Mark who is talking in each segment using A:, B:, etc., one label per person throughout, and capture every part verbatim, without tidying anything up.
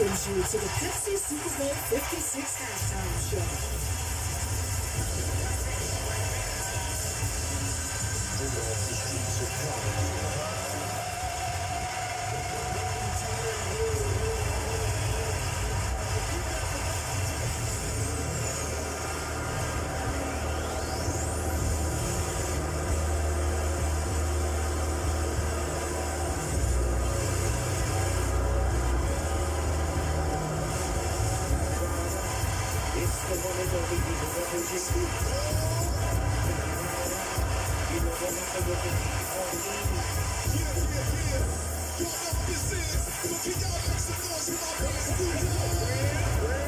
A: welcomes you to the Pepsi Super Bowl fifty-six halftime show.
B: It's the one and only people that will just be. You know what happened with the D R E?
C: Yeah, yeah, yeah. Y'all know what this is. So can y'all make some noise with my band studio?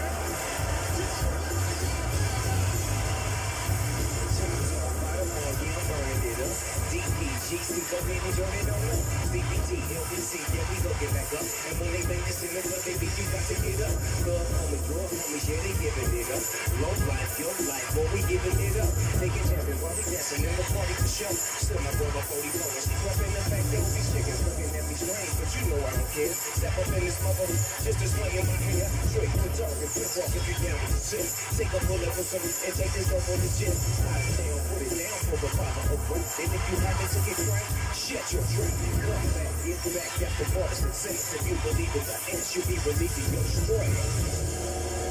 B: D P G C, go ahead and join it on up. C B T, L B C, yeah, we gon' get back up. And when they make this in the club, they beat you got to get up. Love, homie, drug, homies, yeah, they giving it up. Low life, your life, boy, we giving it up. They get jumping while we dancing in the party for sure. Still my brother, forty-four, and she up in the back, there these chickens looking at me strange, but you know I don't care. Step up in this mother, just to swing in my hair. Straight to talk and flip off if you down with the shit. Take a bullet for some and take this up on the gym. I down, put it down for the father of both. And if you haven't took it right, shut your trap. Come back, get back at the bars and sense. If you believe in the ants, you'll be relieving your strength.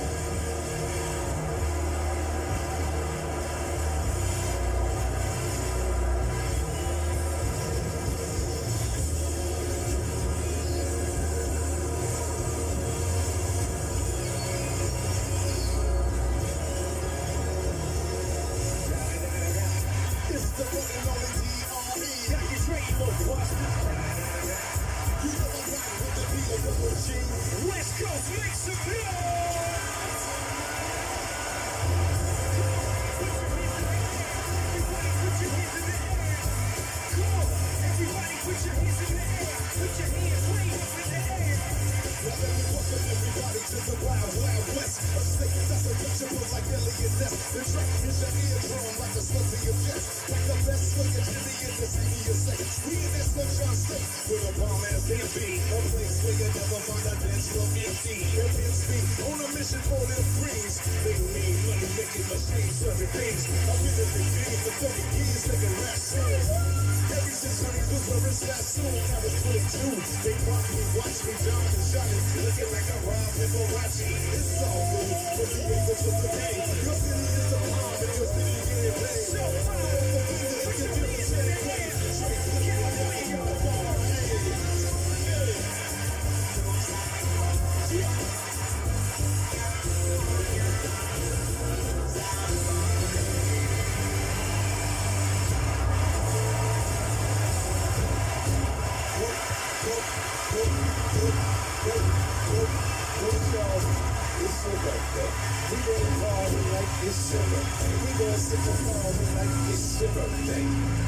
C: West Coast, make some noise! Everybody put your hands in the air. Come on, everybody put your hands in the air. Put your hands way up in the air. Now let me welcome everybody to the Wild Wild West. A state that's untouchable like Elliot Ness. The track is your eardrum like a slug to your chest. Like the best swinging Jimmy in the city of sex. We in that sunshine state with a bomb ass M P. A place where you never find a dance floor empty. Against me on a mission for them greens. They mean money making machines serving things. I've been in the game for thirty years making rap songs. Ever since honey was wearing Sassoon, I was twenty-two. They watch me, watch me, John and Johnny, looking like a Rob Liberace. It's all good, but the angles of the day. Your city is the bomb, and your city getting paid. So fine, look at you, say it great. Straight to the line, like you're the bomb. It's your birthday. We gon' party like it's your birthday. We gon' sip a party like it's your birthday.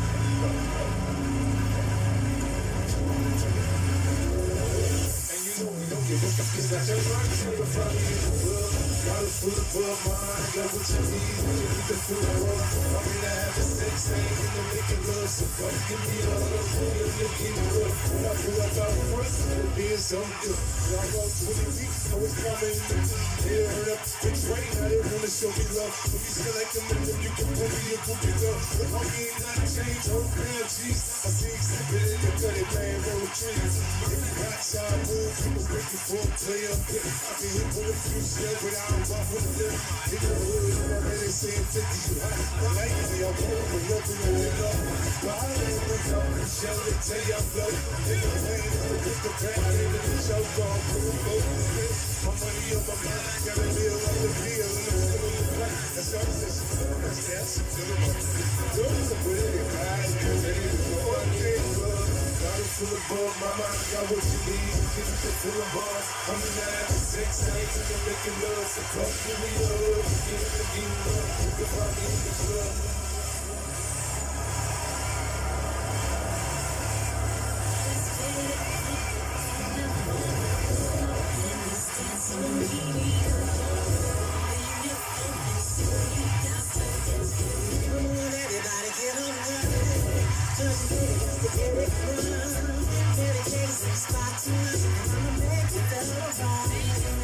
C: And you know we don't give a fuck, cause that's your birthday. Everybody in the world got a full of blood, mind, got what you need. You need to feel the world. I'm in the having sex, ain't in the making love. So come give me a hug, feel the give it up. When I feel like I'm first, it'll be some good. I go twenty feet, so it's coming. Yeah, hurt up, it's right now, they wanna show me love. So we select them and then you can pull me and book it up. The homie ain't not change, whole damn cheese. I see exhibit in your gutted man, roll trees. If you got side move, people break it for a player. I can hit with a few shells without rough with them. In the hood, and they saying fifty, you hot. I like me, I won't be nothing to win up. But I ain't with up, shell they tell you I'm flow. In the plane, with the pad, in the show, gone through both. My money on my mind, got a deal on the deal, and I'm still in the fight. That's how I'm saying, that's that's it to the money. Those are pretty guys, they're ready to go on day club. Got it full of bug, my mind got what you need. Get it full of bars. I'm in the having sex, I ain't in the making love. So come give me love, get it to give love. You can find me in the club.
A: Everybody get on right. Just get the Derek Run. Dedicated some spot tonight. I'ma make you feel alright.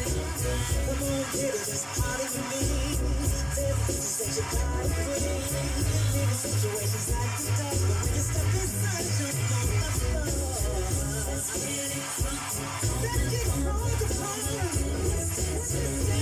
B: on, baby, just part of me. Live just let your body free. Living situations like the dark, but when you step inside, jump on the floor. Let's get it crunk. Let's get crunk apart. Let's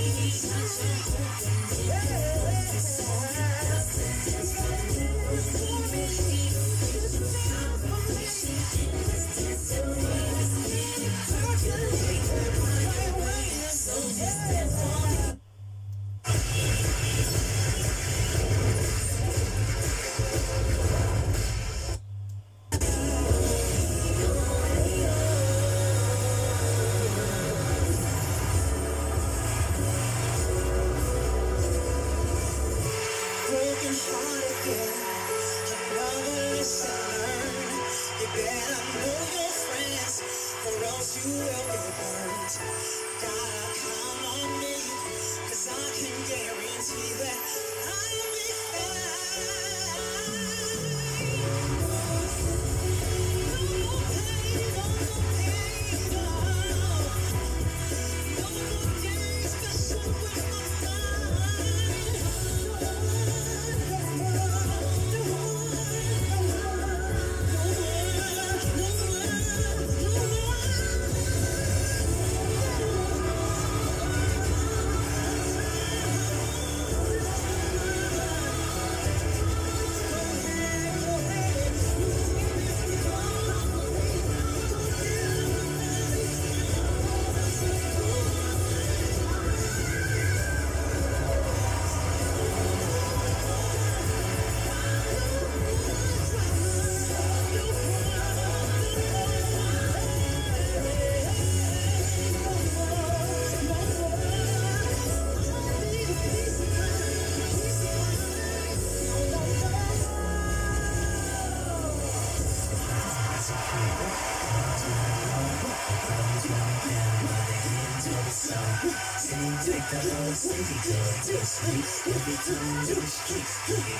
B: broken heart again. Another lesson. You better know your friends, or else you will get burned. Gotta count on me, cause I can guarantee that I'll be take the whole city to the streets, every time to the streets.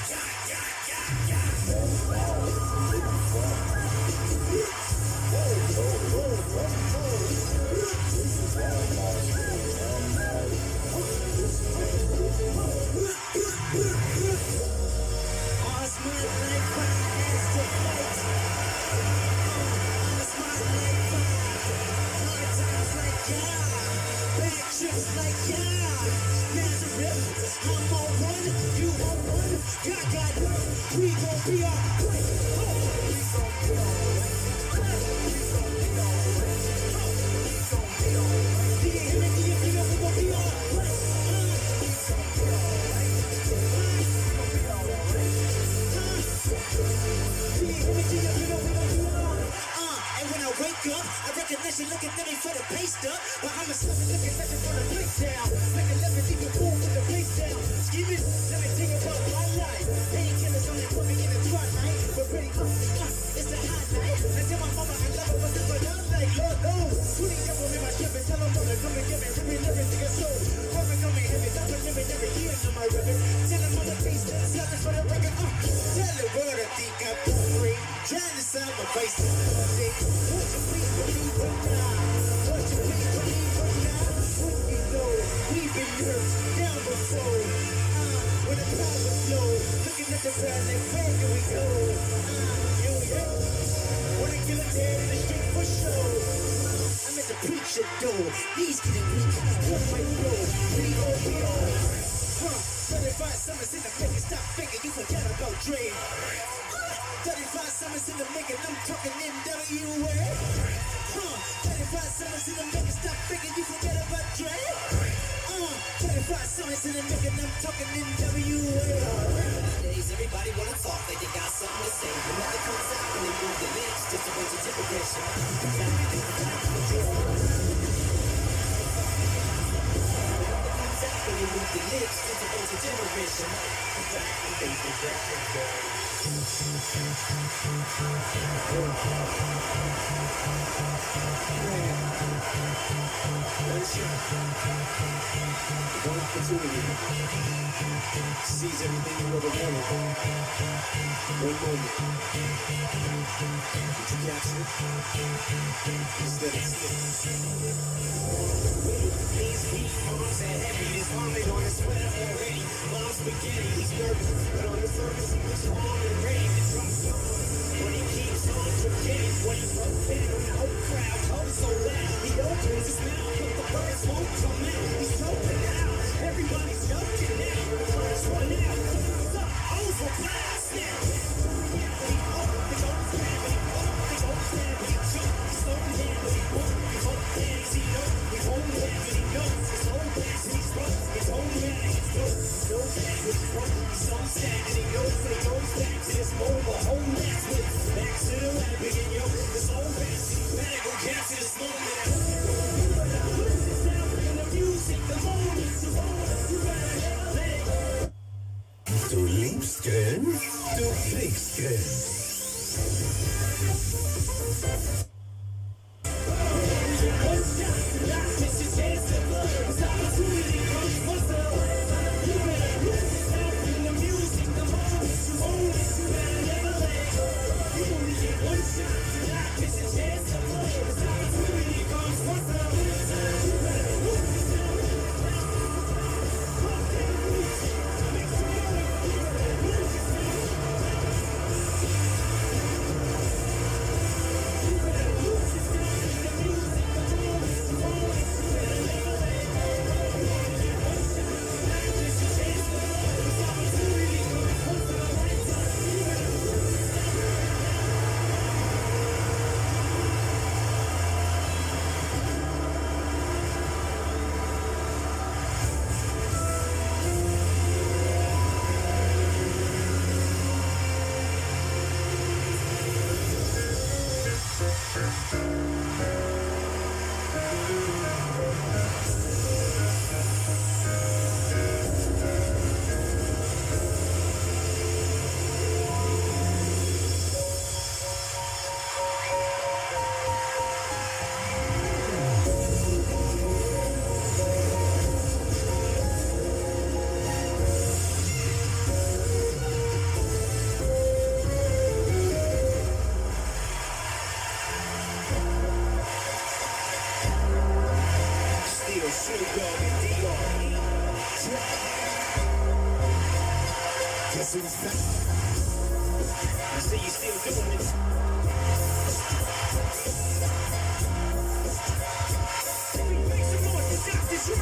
B: Just like yeah, Nazareth, I'm on one, you on one, God got one, we gon' be alright. Oh, we gon' be alright. We gon' be alright. We gon' be alright. Do you hear me? Do you hear me? We gon' be alright. We gon' be alright. We gon' be alright. Do you hear me? Do you hear me? We gon' be alright. Uh, and when I wake up, I recognize you looking at me for the pay stub, but I'm a sucker looking at you for the breakdown. Make a left and leave the pool with the face down. Excuse me, let me tell you about my life. Painkillers only put me in the twilight, but pretty uh, uh, it's a hot night. I tell my mama I love her, but this what I'm like, Lord knows. Twenty devil in my trip and tell them mother, come and get me, rip me, everything is so. Working on me heavy, I'm living every year in my ribbon. Tell them mother face, tell them for the record, uh, tell the world I think I'm boring. Trying to sell my face to music. Won't you please believe it now? Won't you please believe it now? When you know we've been hurt down before. Uh, when the power flow, looking at the brand like where do we go? Uh, yo, yo. Wanna kill a dead in the street for show. I'm at the preacher door. These getting weak. One might blow. We gon' be on. Huh? thirty-five summers in the making. Stop thinking you forget about Dre. thirty-five summers in the making, I'm talking N W A. Huh, thirty-five summers in the making, stop thinking you forget about Dre. Uh, thirty-five summers in the making, I'm talking N W A. Nowadays, everybody wanna talk like they got something to say. But nothing comes out when they move their lips, just a bunch of gibberish. Nothing comes out when they move their lips, just a bunch of gibberish.
C: One opportunity sees everything you ever wanted. One moment. Did you catch it? Instead of seeing.
B: These heat bombs and heavy. This vomit on his sweater already. Mom's spaghetti, he's nervous, but on the surface he looks calm and ready to drop some. But he keeps on forgetting what he wrote down. The whole crowd goes so loud. He opens his mouth, but the words won't come out. He's choking out. Everybody's joking now. The first one out. Thumbs up, over blast now. He up, he goes down, he up, he goes down, he jump. He's slowing down, but he won't. He won't dance, he knows. He won't dance, but he knows. His whole back and he's broke. His whole man and he's broke. No back, but he's broke. He's so sad and he knows that he goes back to this moment. The whole man's with back to the lab again, yo. This whole man's he better go capture this moment.
D: Du liebst Grillen, du kriegst Grillen.
B: Guess who's back? I see you still doing it. Make some noise for Doctor Dre.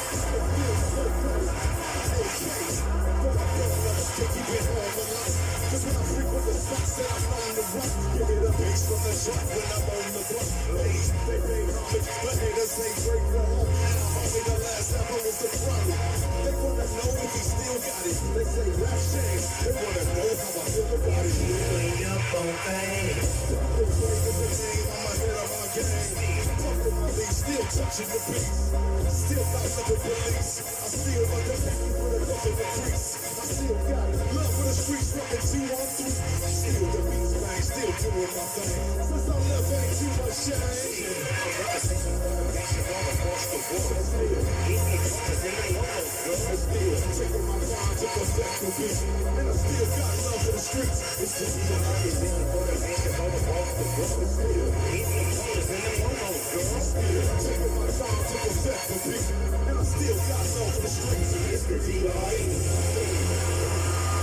C: Cause when I frequent the spots that I'm on the run, give me the bass from the shot when I'm on the bus. Ladies, they pay homage, but haters say break the home. And I'm only the last ever was the front. They wanna know if he still got it. They say rap shame. They wanna know how I feel about it.
B: You ain't up on things.
C: This way is the name, I'm ahead of my game. Fucking my lead, still touching the beat. Still not the police. I still like a baby with a look in the crease. I still got love for the streets, rockin' two on three. Still the beats, man, still doing my thing. Since I left, ain't too much shame.
B: I'm representing motivation all across the world. Get me cause they ain't on no girl.
C: I'm still taking my time to perfect the beat. And I still got love for the streets. It's just me.
B: I'm representing motivation all across the world.
C: Still
B: Get me cause they ain't on no girl.
C: still taking my time to perfect the beat. And I still got love for the streets.
B: It's the D R E.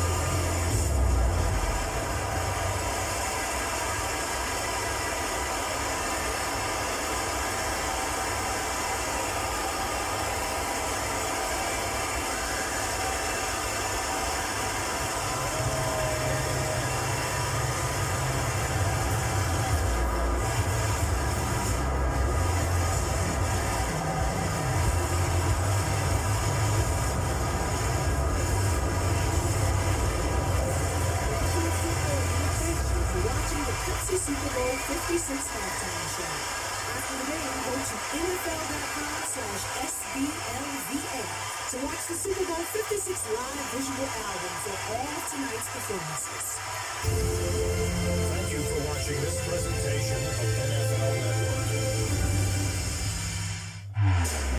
A: Super Bowl fifty-six halftime show. After the game, go to N F L dot com slash S B L V A to watch the Super Bowl fifty-six live visual album for all of tonight's performances.
D: Thank you for watching this presentation of N F L Network.